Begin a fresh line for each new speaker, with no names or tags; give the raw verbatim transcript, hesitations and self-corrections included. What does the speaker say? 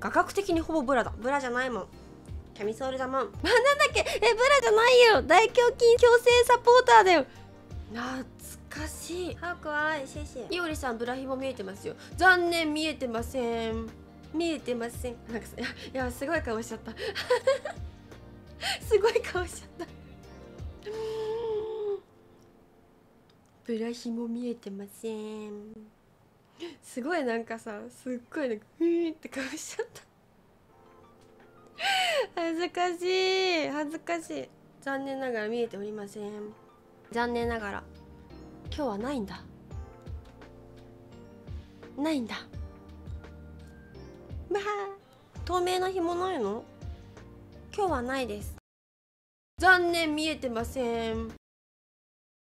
画角的にほぼブラだ。ブラじゃないもん。キャミソールだもん。なんだっけ、え、ブラじゃないよ。大胸筋矯正サポーターだよ。懐かしい。ハークはシェシェ。いおりさん、ブラヒも見えてますよ。残念、見えてません。見えてません。なんかさ、いや、いやすごい顔しちゃった。すごい顔しちゃった。ブラヒも見えてません。すごいなんかさ、すっごいなんかふーって顔しちゃった。恥ずかしい、恥ずかしい。残念ながら見えておりません。残念ながら今日はないんだ。ないんだ。ばー。透明な紐ないの？今日はないです。残念、見えてません。